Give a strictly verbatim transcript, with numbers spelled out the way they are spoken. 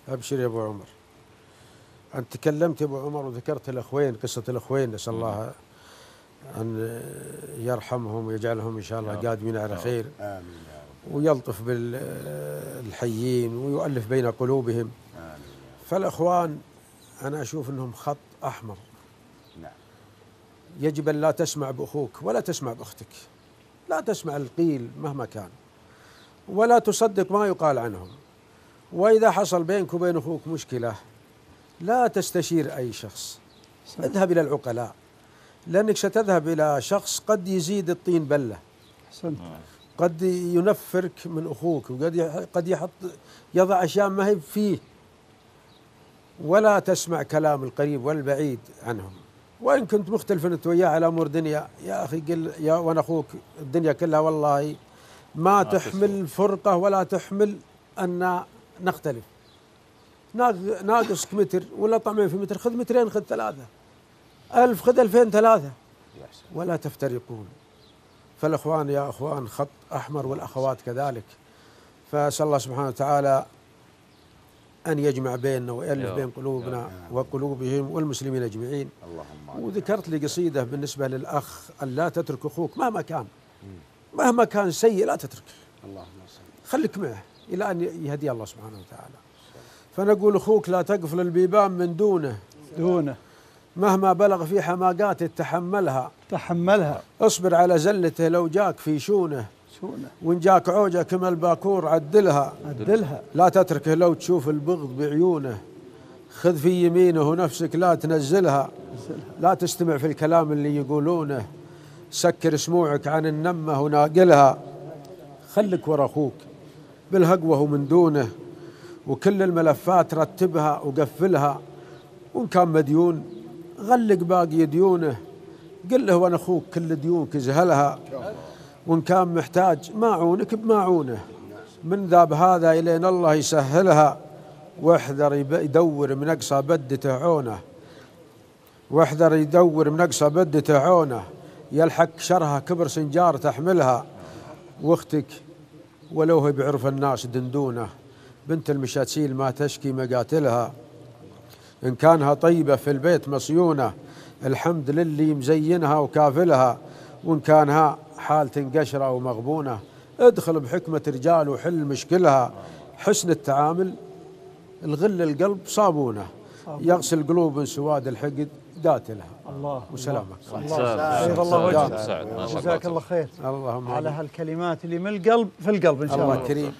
أبشر يا أبو عمر. أنت تكلمت يا أبو عمر وذكرت الأخوين، قصة الأخوين، نسأل الله أن يرحمهم ويجعلهم إن شاء الله قادمين على خير. آمين. ويلطف بالحيين ويؤلف بين قلوبهم. آمين. فالأخوان أنا أشوف أنهم خط أحمر. نعم. يجب أن لا تسمع بأخوك ولا تسمع بأختك، لا تسمع القيل مهما كان، ولا تصدق ما يقال عنهم. وإذا حصل بينك وبين أخوك مشكلة لا تستشير أي شخص، اذهب إلى العقلاء، لأنك ستذهب إلى شخص قد يزيد الطين بلة، قد ينفرك من أخوك، وقد قد يحط يضع أشياء ما هي فيه. ولا تسمع كلام القريب والبعيد عنهم، وإن كنت مختلف أنت وياه على أمور دنيا، يا أخي قل يا وأنا أخوك الدنيا كلها والله ما تحمل فرقة ولا تحمل أن نختلف. ناقصك متر ولا طعمين في متر، خذ مترين، خذ ثلاثة، ألف خذ ألفين ثلاثة، ولا تفترقون. فالأخوان يا أخوان خط أحمر، والأخوات كذلك. فأسأل الله سبحانه وتعالى أن يجمع بيننا ويألف بين قلوبنا وقلوبهم والمسلمين أجمعين. وذكرت لي قصيدة بالنسبة للأخ أن لا تترك أخوك مهما كان، مهما كان سيء لا تتركه، خليك معه إلى أن يهدي الله سبحانه وتعالى. فنقول أخوك لا تقفل البيبان من دونه دونه مهما بلغ في حماقاته تحملها تحملها اصبر على زلته لو جاك في شونه شونه وإن جاك عوجة كما الباكور عدلها عدلها لا تتركه لو تشوف البغض بعيونه خذ في يمينه ونفسك لا تنزلها لا تستمع في الكلام اللي يقولونه سكر سموعك عن النمة وناقلها خلك ورا أخوك بالهقوة ومن دونه وكل الملفات رتبها وقفلها وإن كان مديون غلق باقي ديونه قل له وانا اخوك كل ديونك ازهلها وان كان محتاج ماعونك بماعونه من ذاب هذا الين الله يسهلها واحذر يدور من اقصى بدته عونه واحذر يدور من اقصى بدته عونه يلحق شرها كبر سنجار تحملها واختك ولو هي بعرف الناس دندونه بنت المشاتسيل ما تشكي مقاتلها إن كانها طيبة في البيت مصيونة الحمد للي مزينها وكافلها وإن كانها حالة قشرة ومغبونة ادخل بحكمة رجال وحل مشكلها حسن التعامل الغل القلب صابونه يغسل قلوب من سواد الحقد قاتلها. الله وسلامك. الله بيض الله وجهك. جزاك الله خير اللهم على هالكلمات اللي من القلب في القلب إن شاء الله. الله كريم.